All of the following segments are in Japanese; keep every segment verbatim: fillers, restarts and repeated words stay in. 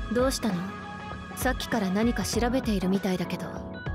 どうしたの？さっきから何か調べているみたいだけど。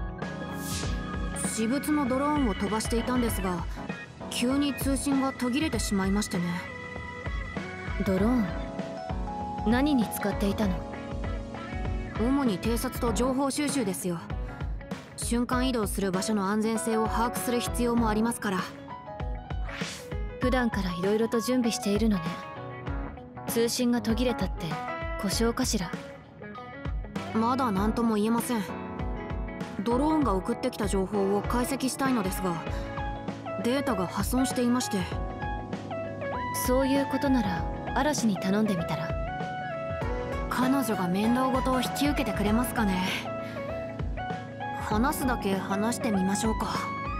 私物のドローンを飛ばしていたんですが、急に通信が途切れてしまいましてね。 ドローン？何に使っていたの？ 主に偵察と情報収集ですよ。瞬間移動する場所の安全性を把握する必要もありますから。 普段から色々と準備しているのね。通信が途切れたって故障かしら？ まだ何とも言えません。ドローンが送ってきた情報を解析したいのですが、データが破損していまして。 そういうことなら嵐に頼んでみたら？ 彼女が面倒事を引き受けてくれますかね。話すだけ話してみましょうか。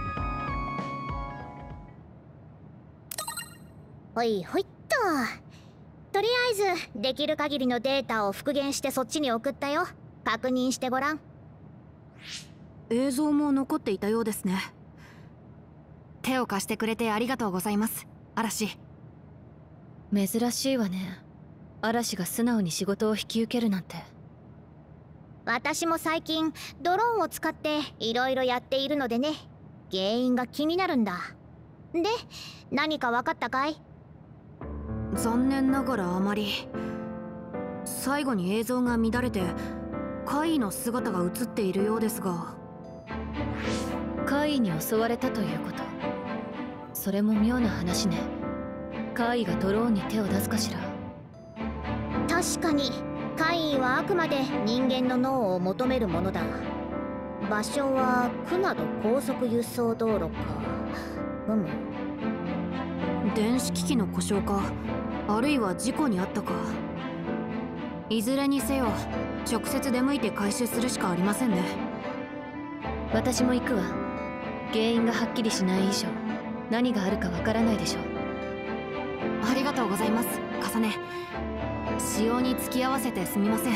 ほいほいっと。とりあえずできる限りのデータを復元してそっちに送ったよ。確認してごらん。 映像も残っていたようですね。手を貸してくれてありがとうございます、嵐。 珍しいわね。嵐が素直に仕事を引き受けるなんて。 私も最近ドローンを使っていろいろやっているのでね、原因が気になるんだ。で、何か分かったかい？ 残念ながらあまり。最後に映像が乱れて怪異の姿が映っているようですが。 怪異に襲われたということ？それも妙な話ね。怪異がドローンに手を出すかしら？ 確かに怪異はあくまで人間の脳を求めるものだ。場所はクナド高速輸送道路か。うむ。 電子機器の故障か、あるいは事故にあったか。いずれにせよ直接出向いて回収するしかありませんね。 私も行くわ。原因がはっきりしない以上何があるかわからないでしょう。 ありがとうございます、重ね。使用に付き合わせてすみません。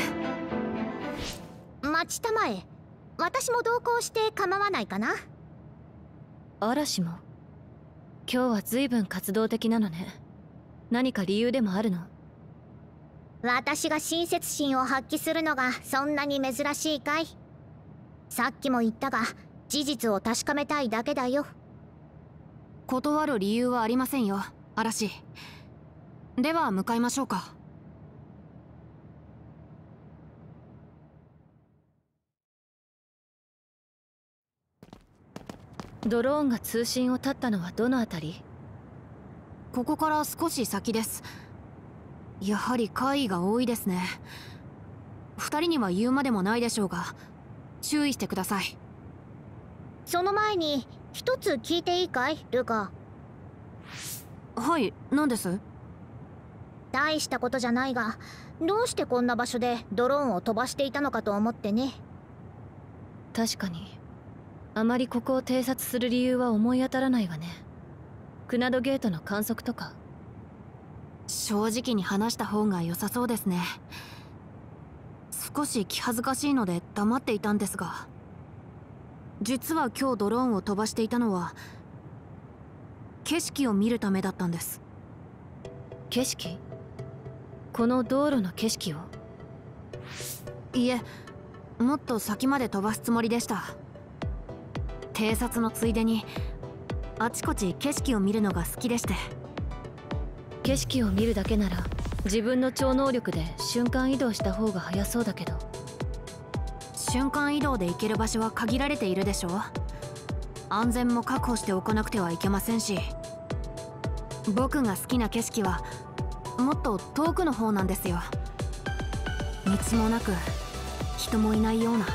待ちたまえ。私も同行して構わないかな？ 嵐も？今日は随分活動的なのね。何か理由でもあるの？ 私が親切心を発揮するのがそんなに珍しいかい？さっきも言ったが、事実を確かめたいだけだよ。 断る理由はありませんよ、嵐。では向かいましょうか。 ドローンが通信を絶ったのはどのあたり？ ここから少し先です。やはり怪異が多いですね。二人には言うまでもないでしょうが、注意してください。 その前に一つ聞いていいかい、ルカ？ はい、何です？ 大したことじゃないが、どうしてこんな場所でドローンを飛ばしていたのかと思ってね。 確かにあまりここを偵察する理由は思い当たらないわね。クナドゲートの観測とか？ 正直に話した方が良さそうですね。少し気恥ずかしいので黙っていたんですが、実は今日ドローンを飛ばしていたのは景色を見るためだったんです。 景色？この道路の景色を？ いえ、もっと先まで飛ばすつもりでした。偵察のついでにあちこち景色を見るのが好きでして。 景色を見るだけなら自分の超能力で瞬間移動した方が早そうだけど。 瞬間移動で行ける場所は限られているでしょ。安全も確保しておかなくてはいけませんし、僕が好きな景色はもっと遠くの方なんですよ。道もなく人もいないような。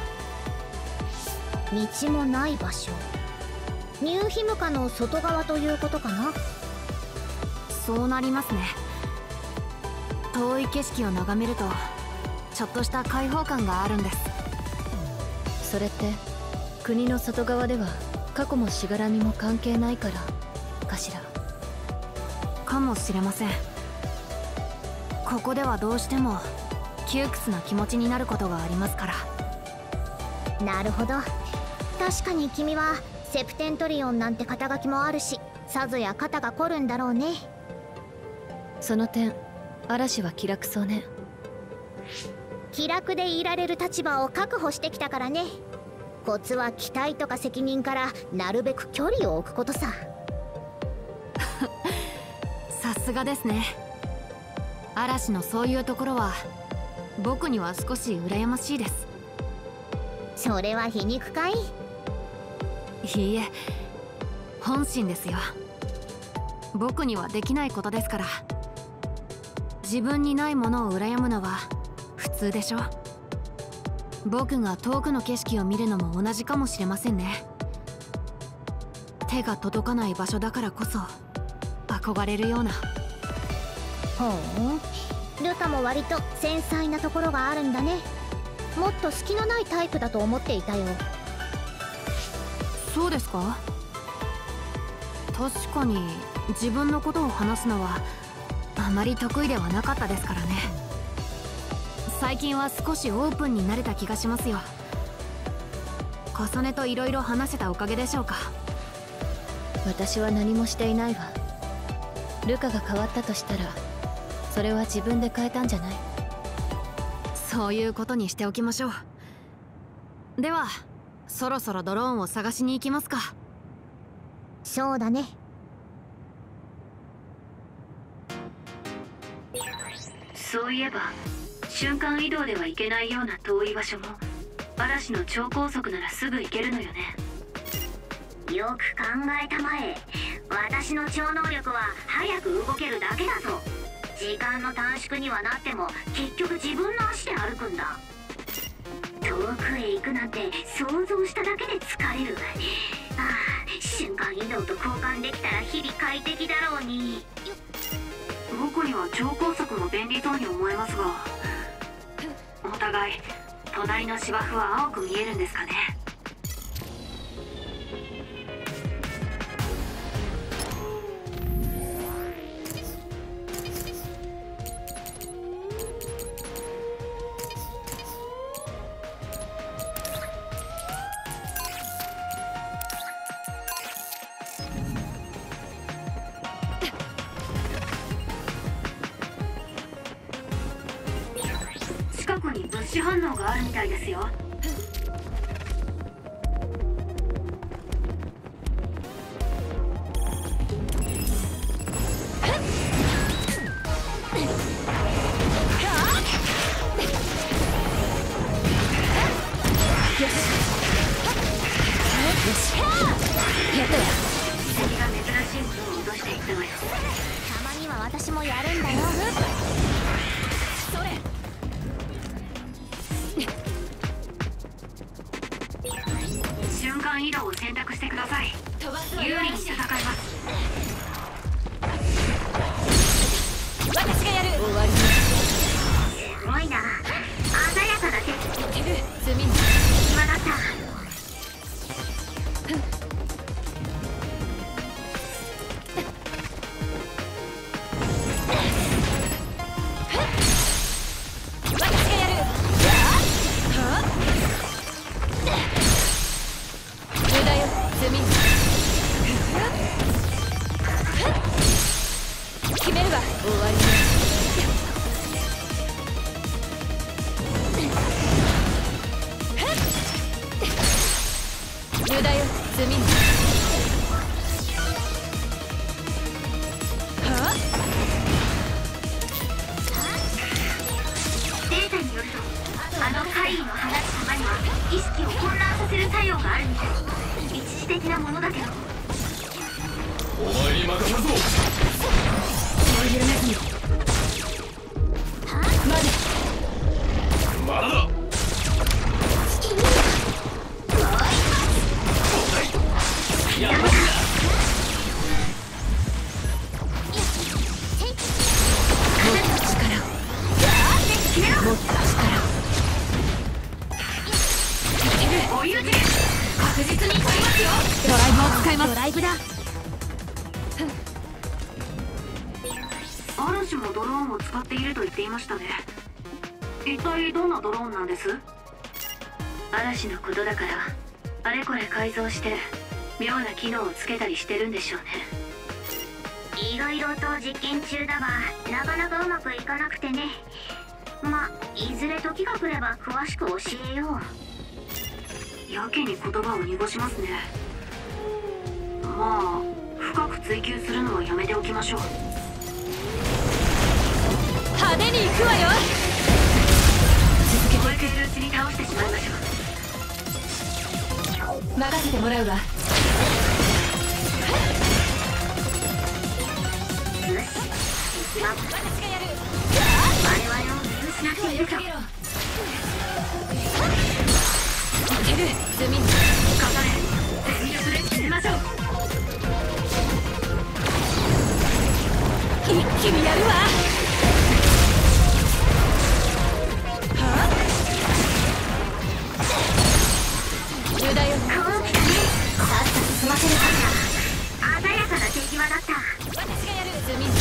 道もない場所。ニューヒムカの外側ということかな？ そうなりますね。遠い景色を眺めるとちょっとした開放感があるんです。 それって国の外側では過去もしがらみも関係ないからかしら？ かもしれません。ここではどうしても窮屈な気持ちになることがありますから。 なるほど。確かに君はセプテントリオンなんて肩書きもあるし、さぞや肩が凝るんだろうね。 その点嵐は気楽そうね。 気楽でいられる立場を確保してきたからね。コツは期待とか責任からなるべく距離を置くことさ。 さすがですね。嵐のそういうところは僕には少し羨ましいです。 それは皮肉かい？ いいえ、本心ですよ。僕にはできないことですから。自分にないものを羨むのは普通でしょ。僕が遠くの景色を見るのも同じかもしれませんね。手が届かない場所だからこそ憧れるような。 ほう、ルカも割と繊細なところがあるんだね。もっと隙のないタイプだと思っていたよ。 そうですか？確かに自分のことを話すのはあまり得意ではなかったですからね。最近は少しオープンになれた気がしますよ。重ねといろいろ話せたおかげでしょうか。 私は何もしていないわ。ルカが変わったとしたらそれは自分で変えたんじゃない？ そういうことにしておきましょう。ではそろそろドローンを探しに行きますか。 そうだね。 そういえば瞬間移動では行けないような遠い場所も嵐の超高速ならすぐ行けるのよね。 よく考えたまえ。私の超能力は早く動けるだけだぞ。時間の短縮にはなっても結局自分の足で歩くんだ。遠くへ行くなんて想像しただけで疲れる。ああ、瞬間移動と交換できたら日々快適だろうに。 僕には超高速も便利そうに思えますが、お互い隣の芝生は青く見えるんですかね。近くに物資反応があるみたいですよ。敵が珍しいものを脅していったわよ。 たまには私もやるんだよ。 それ。 瞬間移動を選択してください。有利に戦います。 私がやる。終わり。 すごいな。鮮やかな手。 いける。積みに。 暇だった。 嵐もドローンを使っていると言っていましたね。一体どんなドローンなんです？嵐のことだからあれこれ改造して妙な機能をつけたりしてるんでしょうね。 いろいろと実験中だがなかなかうまくいかなくてね。 ま、いずれ時が来れば詳しく教えよう。やけに言葉を濁しますね。まあ深く追求するのはやめておきましょう。 派手に行くわよ。 続けていくうちに倒してしまいましょう。 任せてもらうわ。 う。よし、一番私がやる。 我々を見失っていると。 いける。積み頑張れ。全力で決めましょう。 一気にやるわ。無駄よ。 こう来たね。さっさと済ませるから鮮やかな手際だった。 私がやる。積み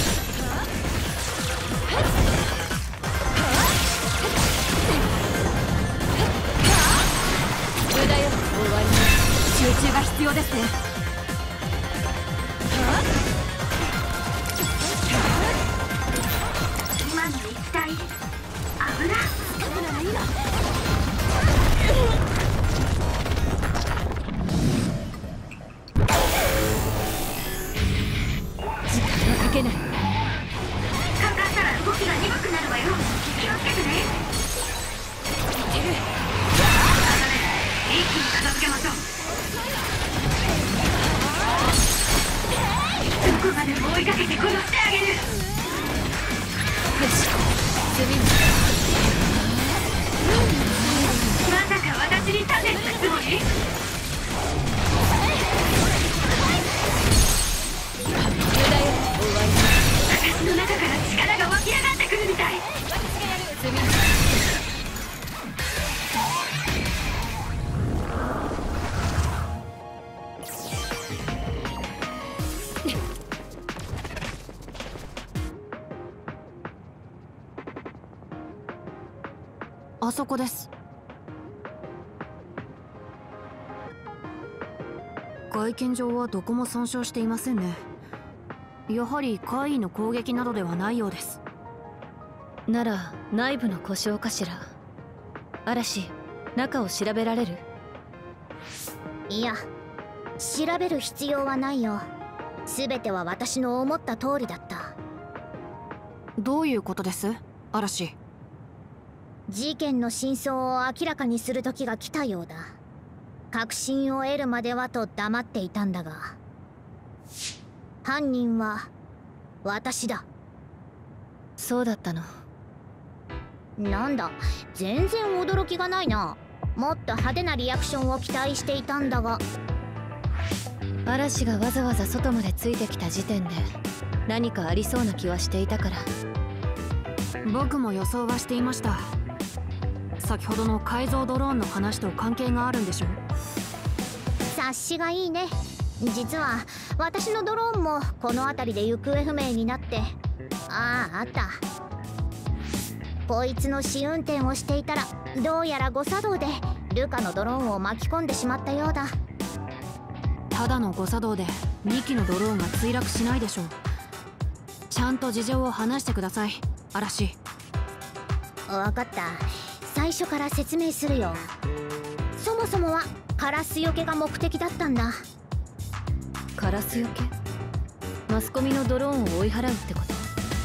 無駄よ。終わり。集中が必要ですね。 今の液体油。 時間はかけない。 かかったら動きが鈍くなるわよ。気をつけてね。 いける。 一気に片付けましょう。どこまでも追いかけて殺してあげる。 よし。積みまさか私に盾つくつもり？ 無駄よ。終わり。 私の中から力が湧き上がってくるみたい。 私がやる。積みあそこです。外見上はどこも損傷していませんね。やはり怪異の攻撃などではないようです。なら内部の故障かしら。嵐、中を調べられる？ いや、調べる必要はないよ。全ては私の思った通りだった。 どういうことです、嵐？ 事件の真相を明らかにする時が来たようだ。確信を得るまではと黙っていたんだが、犯人は私だ。 そうだったの。 なんだ、全然驚きがないな。もっと派手なリアクションを期待していたんだが。 嵐がわざわざ外までついてきた時点で何かありそうな気はしていたから。僕も予想はしていました。先ほどの改造ドローンの話と関係があるんでしょう。 察しがいいね。実は私のドローンもこの辺りで行方不明になって。ああ、あった。こいつの試運転をしていたらどうやら誤作動でルカのドローンを巻き込んでしまったようだ。 ただの誤作動でにきのドローンが墜落しないでしょう。ちゃんと事情を話してください、嵐。 分かった。最初から説明するよ。そもそもはカラスよけが目的だったんだ。 カラスよけ？マスコミのドローンを追い払うってこと？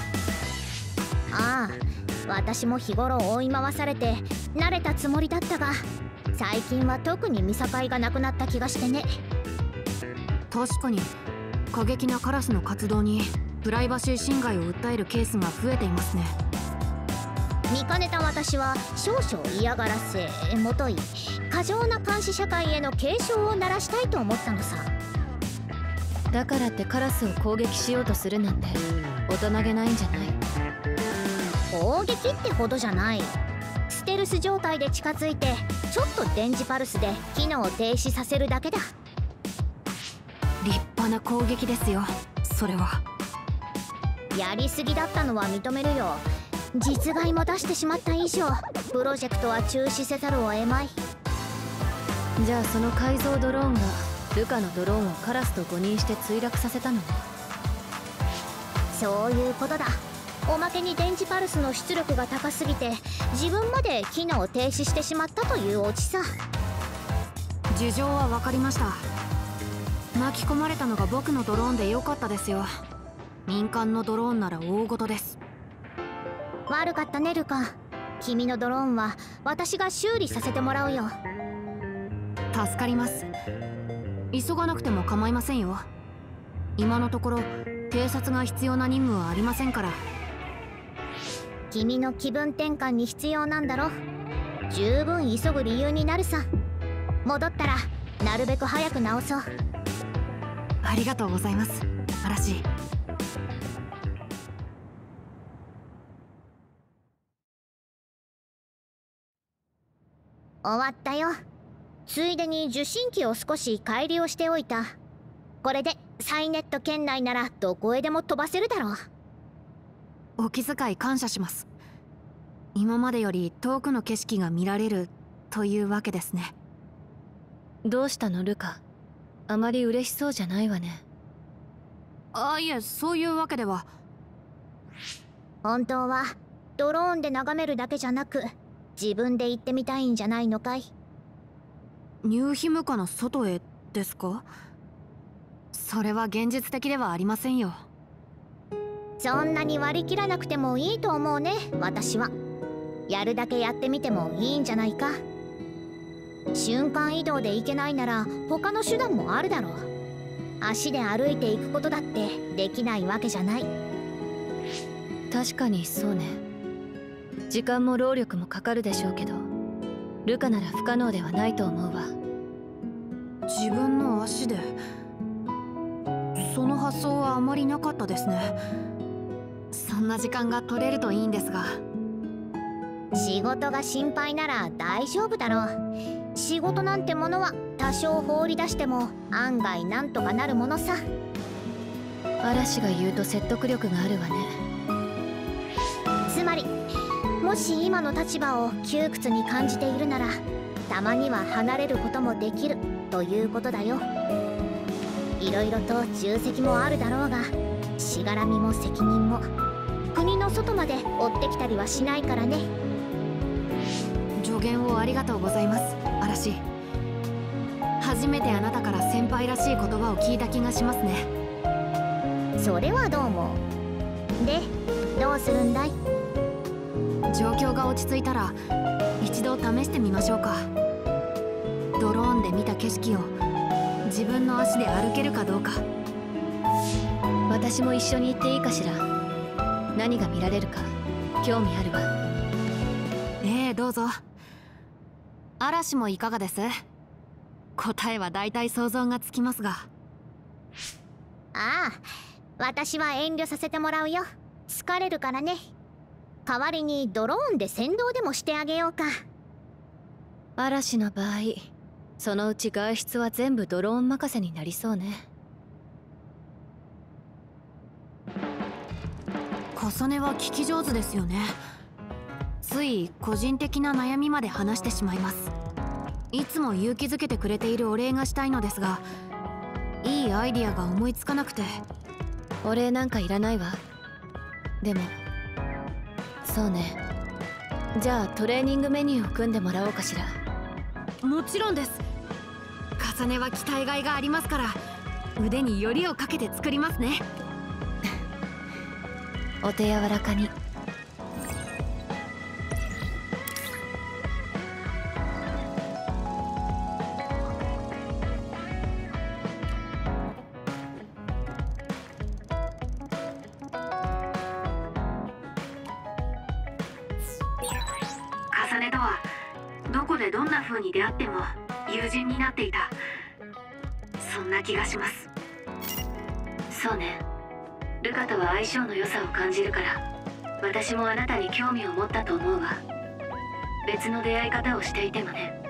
ああ、私も日頃追い回されて慣れたつもりだったが、最近は特に見境がなくなった気がしてね。 確かに過激なカラスの活動にプライバシー侵害を訴えるケースが増えていますね。 見かねた私は少々嫌がらせもとい過剰な監視社会への警鐘を鳴らしたいと思ったのさ。 だからってカラスを攻撃しようとするなんて大人げないんじゃない？ 攻撃ってほどじゃない。ステルス状態で近づいてちょっと電磁パルスで機能を停止させるだけだ。 立派な攻撃ですよ、それは。 やりすぎだったのは認めるよ。実害も出してしまった以上プロジェクトは中止せざるを得まい。 じゃあその改造ドローンがルカのドローンをカラスと誤認して墜落させたのね。 そういうことだ。 おまけに電磁パルスの出力が高すぎて自分まで機能停止してしまったというオチさ。 事情は分かりました。巻き込まれたのが僕のドローンでよかったですよ。民間のドローンなら大事です。 悪かったねルカ。君のドローンは私が修理させてもらうよ。 助かります。急がなくても構いませんよ。今のところ偵察が必要な任務はありませんから。 君の気分転換に必要なんだろ。十分急ぐ理由になるさ。戻ったらなるべく早く直そう。 ありがとうございます嵐。 終わったよ。ついでに受信機を少し改良しておいた。これでサイネット圏内ならどこへでも飛ばせるだろう。 お気遣い感謝します。今までより遠くの景色が見られるというわけですね。 どうしたのルカ。あまり嬉しそうじゃないわね。 あ、いえ、そういうわけでは。 本当はドローンで眺めるだけじゃなく自分で行ってみたいんじゃないのかい。 ニューヒムカの外へですか？それは現実的ではありませんよ。 そんなに割り切らなくてもいいと思うね私は。やるだけやってみてもいいんじゃないか。瞬間移動で行けないなら他の手段もあるだろう。足で歩いていくことだってできないわけじゃない。 確かにそうね。時間も労力もかかるでしょうけどルカなら不可能ではないと思うわ。 自分の足で。その発想はあまりなかったですね。そんな時間が取れるといいんですが。 仕事が心配なら大丈夫だろう。仕事なんてものは多少放り出しても案外なんとかなるものさ。 嵐が言うと説得力があるわね。 つまりもし今の立場を窮屈に感じているならたまには離れることもできるということだよ。いろいろと重責もあるだろうがしがらみも責任も国の外まで追ってきたりはしないからね。 助言をありがとうございます嵐。初めてあなたから先輩らしい言葉を聞いた気がしますね。 それはどうも。でどうするんだい？ 状況が落ち着いたら一度試してみましょうか。ドローンで見た景色を自分の足で歩けるかどうか。 私も一緒に行っていいかしら。何が見られるか興味あるわ。 ええ、どうぞ。嵐もいかがです？答えは大体想像がつきますが。 ああ、私は遠慮させてもらうよ。疲れるからね。代わりにドローンで先導でもしてあげようか。 嵐の場合そのうち外出は全部ドローン任せになりそうね。 重ねは聞き上手ですよね。つい個人的な悩みまで話してしまいます。いつも勇気づけてくれているお礼がしたいのですがいいアイディアが思いつかなくて。 お礼なんかいらないわ。でもそうね。じゃあトレーニングメニューを組んでもらおうかしら。 もちろんです。重ねは鍛えがいがありますから腕によりをかけて作りますね。 お手柔らかに。 重ねとはどこでどんな風に出会っても友人になっていた。そんな気がします。そうね、ルカとは相性の良さを感じるから私もあなたに興味を持ったと思うわ。別の出会い方をしていてもね。